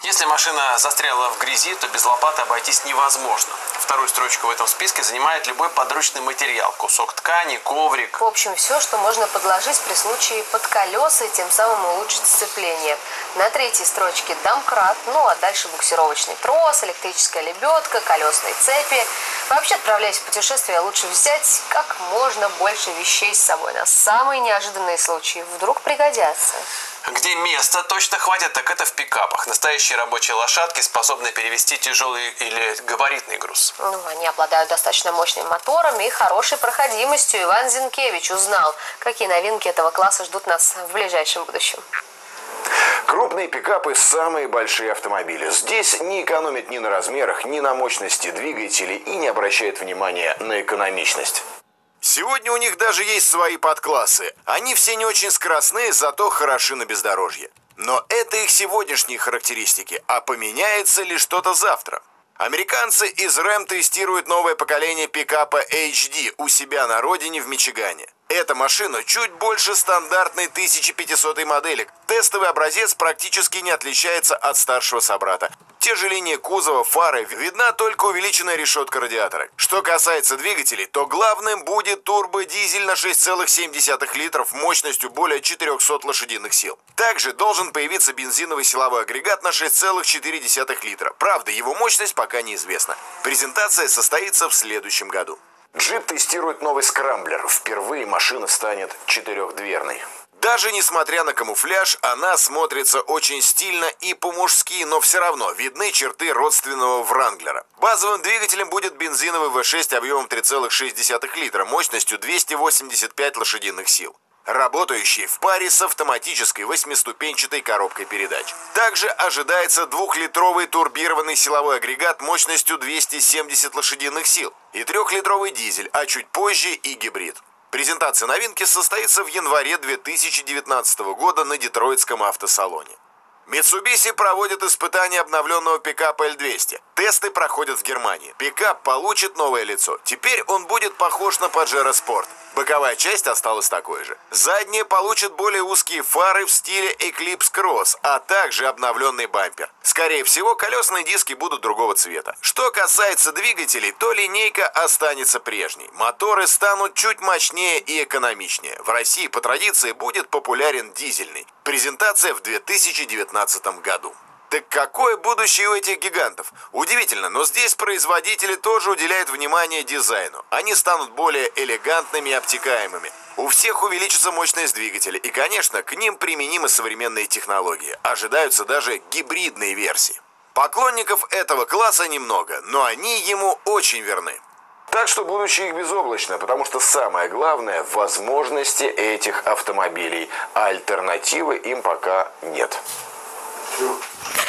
Если машина застряла в грязи, то без лопаты обойтись невозможно. Вторую строчку в этом списке занимает любой подручный материал. Кусок ткани, коврик. В общем, все, что можно подложить при случае под колеса и тем самым улучшить сцепление. На третьей строчке домкрат, ну а дальше буксировочный трос, электрическая лебедка, колесные цепи. Вообще, отправляясь в путешествие, лучше взять как можно больше вещей с собой на самые неожиданные случаи. Вдруг пригодятся. Где места точно хватит, так это в пикапах. Настоящие рабочие лошадки способны перевести тяжелый или габаритный груз. Они обладают достаточно мощными моторами и хорошей проходимостью. Иван Зинкевич узнал, какие новинки этого класса ждут нас в ближайшем будущем. Крупные пикапы – самые большие автомобили. Здесь не экономят ни на размерах, ни на мощности двигателей и не обращают внимания на экономичность. Сегодня у них даже есть свои подклассы. Они все не очень скоростные, зато хороши на бездорожье. Но это их сегодняшние характеристики. А поменяется ли что-то завтра? Американцы из Ram тестируют новое поколение пикапа HD у себя на родине в Мичигане. Эта машина чуть больше стандартной 1500 модели. Тестовый образец практически не отличается от старшего собрата. Те же линии кузова, фары, видна только увеличенная решетка радиатора. Что касается двигателей, то главным будет турбодизель на 6,7 литров мощностью более 400 лошадиных сил. Также должен появиться бензиновый силовой агрегат на 6,4 литра. Правда, его мощность пока неизвестна. Презентация состоится в следующем году. Джип тестирует новый скрамблер. Впервые машина станет четырехдверной. Даже несмотря на камуфляж, она смотрится очень стильно и по-мужски, но все равно видны черты родственного Вранглера. Базовым двигателем будет бензиновый V6 объемом 3,6 литра, мощностью 285 лошадиных сил, работающий в паре с автоматической 8-ступенчатой коробкой передач. Также ожидается 2-литровый турбированный силовой агрегат мощностью 270 лошадиных сил и 3-литровый дизель, а чуть позже и гибрид. Презентация новинки состоится в январе 2019 года на Детройтском автосалоне. Mitsubishi проводит испытания обновленного пикапа L200. Тесты проходят в Германии. Пикап получит новое лицо. Теперь он будет похож на Pajero Sport. Боковая часть осталась такой же. Задние получат более узкие фары в стиле Eclipse Cross, а также обновленный бампер. Скорее всего, колесные диски будут другого цвета. Что касается двигателей, то линейка останется прежней. Моторы станут чуть мощнее и экономичнее. В России по традиции будет популярен дизельный. Презентация в 2019 году. Так какое будущее у этих гигантов? Удивительно, но здесь производители тоже уделяют внимание дизайну. Они станут более элегантными и обтекаемыми. У всех увеличится мощность двигателя и, конечно, к ним применимы современные технологии. Ожидаются даже гибридные версии. Поклонников этого класса немного, но они ему очень верны. Так что будущее их безоблачно, потому что самое главное – возможности этих автомобилей, а альтернативы им пока нет.